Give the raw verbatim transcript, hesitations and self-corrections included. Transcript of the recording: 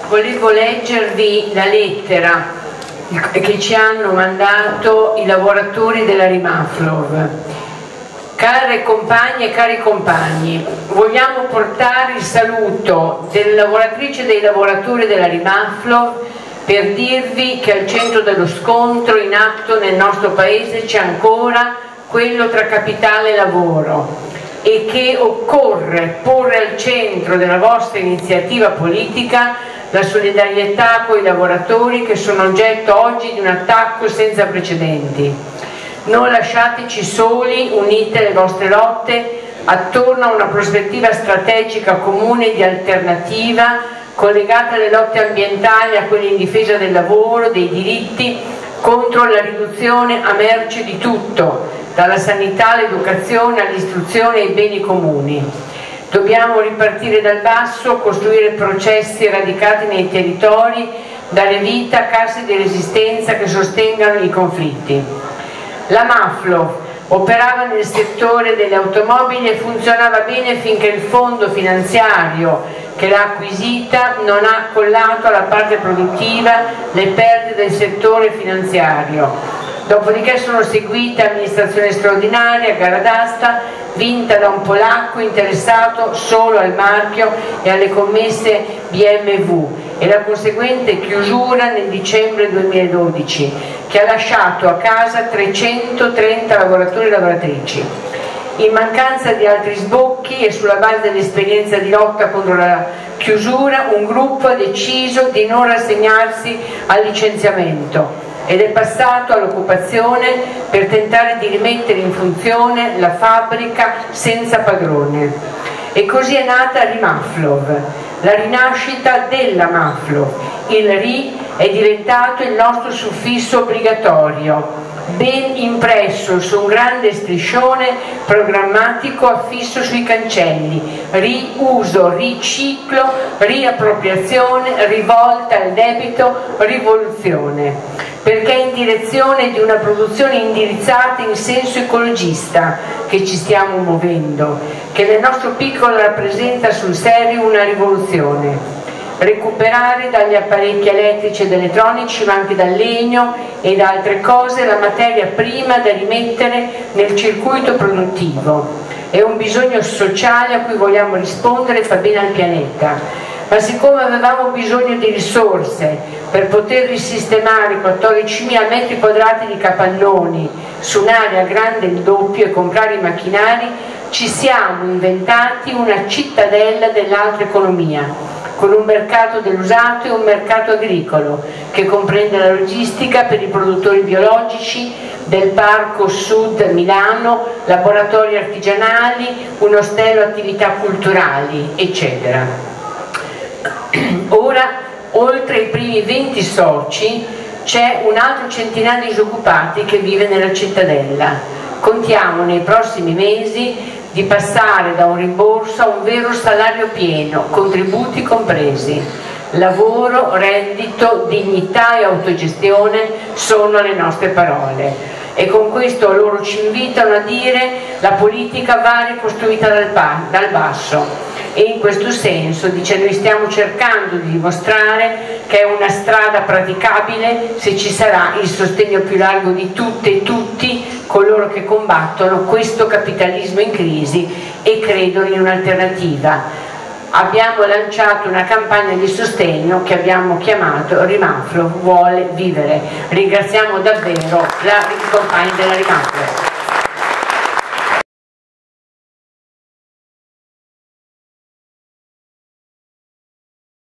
volevo leggervi la lettera che ci hanno mandato i lavoratori della Rimaflov. Care compagne e cari compagni, vogliamo portare il saluto delle lavoratrici e dei lavoratori della Rimaflov per dirvi che al centro dello scontro in atto nel nostro paese c'è ancora quello tra capitale e lavoro e che occorre porre al centro della vostra iniziativa politica la solidarietà con i lavoratori che sono oggetto oggi di un attacco senza precedenti. Non lasciateci soli, unite le vostre lotte attorno a una prospettiva strategica comune di alternativa collegata alle lotte ambientali, a quelle in difesa del lavoro, dei diritti, contro la riduzione a merce di tutto, dalla sanità all'educazione, all'istruzione e ai beni comuni. Dobbiamo ripartire dal basso, costruire processi radicati nei territori, dare vita a casse di resistenza che sostengano i conflitti. La Maflov operava nel settore delle automobili e funzionava bene finché il fondo finanziario che l'ha acquisita non ha accollato alla parte produttiva le perdite del settore finanziario. Dopodiché sono seguite amministrazione straordinaria, gara d'asta, vinta da un polacco interessato solo al marchio e alle commesse B M W e la conseguente chiusura nel dicembre duemiladodici, che ha lasciato a casa trecentotrenta lavoratori e lavoratrici. In mancanza di altri sbocchi e sulla base dell'esperienza di lotta contro la chiusura, un gruppo ha deciso di non rassegnarsi al licenziamento ed è passato all'occupazione per tentare di rimettere in funzione la fabbrica senza padrone. E così è nata Rimaflov, la rinascita della Maflov. Il Ri è diventato il nostro suffisso obbligatorio, ben impresso su un grande striscione programmatico affisso sui cancelli: riuso, riciclo, riappropriazione, rivolta al debito, rivoluzione. Perché è in direzione di una produzione indirizzata in senso ecologista che ci stiamo muovendo, che nel nostro piccolo rappresenta sul serio una rivoluzione. Recuperare dagli apparecchi elettrici ed elettronici, ma anche dal legno e da altre cose, la materia prima da rimettere nel circuito produttivo. È un bisogno sociale a cui vogliamo rispondere e fa bene al pianeta. Ma siccome avevamo bisogno di risorse per poter risistemare quattordicimila metri quadrati di capannoni su un'area grande il doppio e comprare i macchinari, ci siamo inventati una cittadella dell'altra economia, con un mercato dell'usato e un mercato agricolo che comprende la logistica per i produttori biologici del Parco Sud Milano, laboratori artigianali, un ostello attività culturali, eccetera. Ora, oltre ai primi venti soci, c'è un altro centinaio di disoccupati che vive nella cittadella. Contiamo nei prossimi mesi di passare da un rimborso a un vero salario pieno, contributi compresi. Lavoro, reddito, dignità e autogestione sono le nostre parole. E con questo loro ci invitano a dire: la politica va ricostruita dal, dal basso. E in questo senso, dice, noi stiamo cercando di dimostrare che è una strada praticabile se ci sarà il sostegno più largo di tutte e tutti coloro che combattono questo capitalismo in crisi e credono in un'alternativa. Abbiamo lanciato una campagna di sostegno che abbiamo chiamato Rimaflov vuole vivere. Ringraziamo davvero la compagna della Rimaflov.